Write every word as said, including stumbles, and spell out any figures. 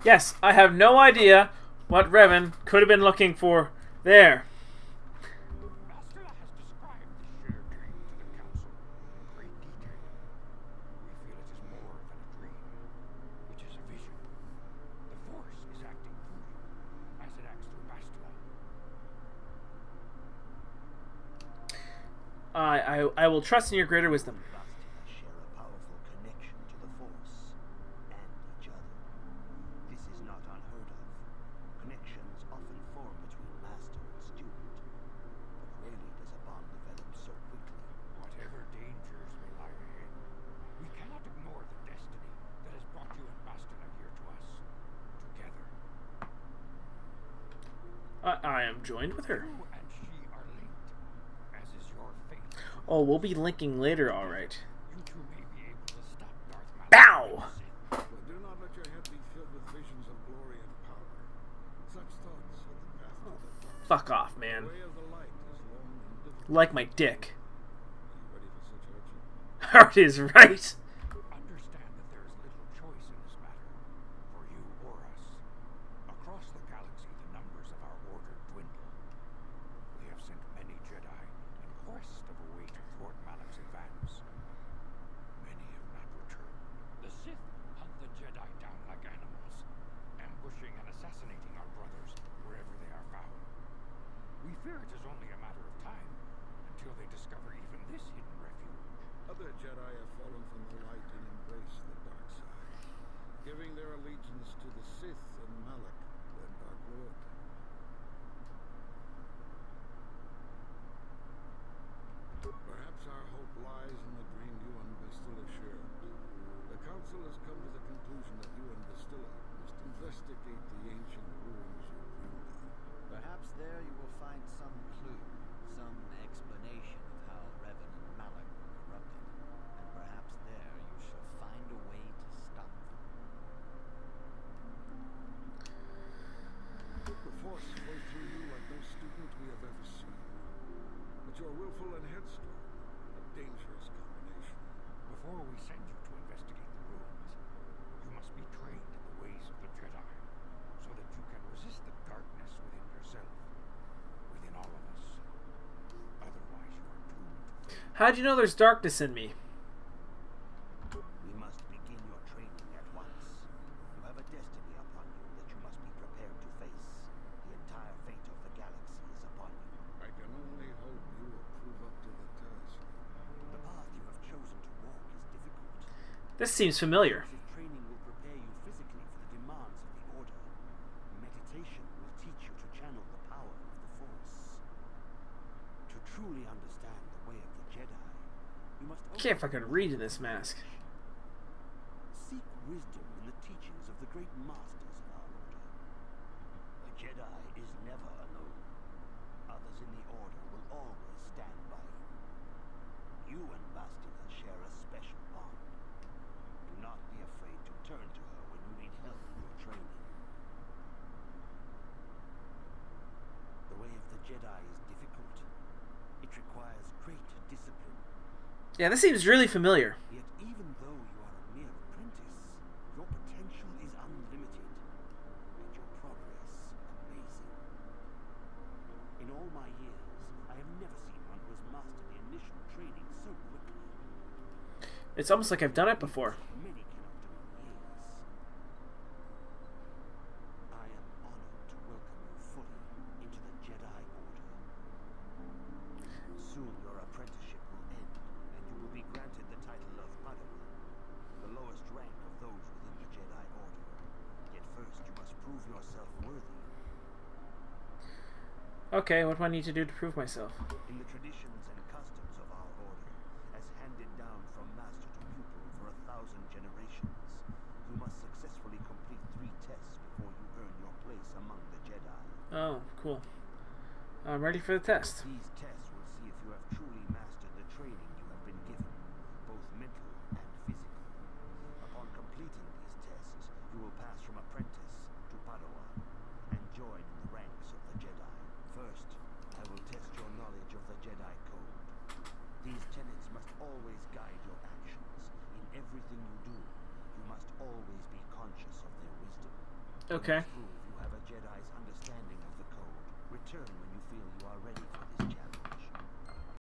Yes, I have no idea what Revan could have been looking for there. Master has described the shared dream to the Council in great detail. We feel it is more than a dream. It is a vision. The Force is acting through you, as it acts through Bastila. I, I, I will trust in your greater wisdom. Bastila share a powerful connection to the Force and each other. This is not unheard of. Connections often form between master and student, but rarely does a bond develop so quickly. Whatever dangers may lie ahead, we cannot ignore the destiny that has brought you and Bastila here to us, together. I, I am joined with her. You and she are linked, as is your fate. Oh, we'll be linking later, alright. You two may be able to stop Darth Malak. Bow! But do not let your head be filled with visions of glory and power. Such thoughts are the path to the dark. Fuck off, man. The way of the light is long and difficult. Like my dick. Are you ready for such hardship? Heart is right. Understand that there is little choice in this matter, for you or us. Across the galaxy, the numbers of our order dwindle. We have sent many Jedi in quest of a way to thwart Malak's advance. Many have not returned. The Sith hunt the Jedi down like animals, ambushing and assassinating our brothers wherever they are found. We fear it is only a matter of time until they discover even this hidden refuge. Other Jedi have fallen from the light and embraced the dark side, giving their allegiance to the Sith and Malak, their Dark Lord. Perhaps our hope lies in the dream you and Bastila shared. The Council has come to the conclusion that you and Bastila must investigate the ancient ruins you dreamed of. Perhaps there you will find some clue, some explanation of how Revan and Malak were corrupted, and perhaps there you shall find a way to stop them. The Force flows through you like no student we have ever seen. But you're willful and headstrong, a dangerous combination. Before we send you to investigate the ruins, you must be trained in the ways of the Jedi, so that you can resist the darkness within yourself, within all of us. Otherwise, you are doomed to fail. How do you know there's darkness in me? We must begin your training at once. You have a destiny upon you that you must be prepared to face. The entire fate of the galaxy is upon you. I can only hope you will prove up to the task. The path you have chosen to walk is difficult. This seems familiar. This training will prepare you physically for the demands of the Order. Meditation will teach you to channel the power of the Force. To truly understand the way of the Jedi, you must Can't fucking read in this mask. seek wisdom in the teachings of the great masters of our Order. A Jedi is never alone. Others in the Order will always stand by you. You and Bastila share a special bond. Do not be afraid to turn to her when you need help in your training. The way of the Jedi is difficult. It requires great discipline. Yeah, this seems really familiar. Yet even though you are a mere apprentice, your potential is unlimited, and your progress amazing. In all my years, I have never seen one who has mastered the initial training so quickly. It's almost like I've done it before. Many cannot do in years. I am honored to welcome you fully into the Jedi Order. Soon your apprenticeship will end, and you will be granted the title of Padawan, the lowest rank of those within the Jedi Order. Yet first you must prove yourself worthy. Okay, what do I need to do to prove myself? In the traditions and customs of our Order, as handed down from master to pupil for a thousand generations, you must successfully complete three tests before you earn your place among the Jedi. Oh, cool. I'm ready for the test. These tests will see if you have truly mastered the training you have been given, both mental and physical. Upon completing these tests, you will pass from apprentice to Padawan and join in the ranks of the Jedi. First, I will test your knowledge of the Jedi Code. These tenets must always guide your actions. In everything you do, you must always be conscious of their wisdom. weapons Okay. free.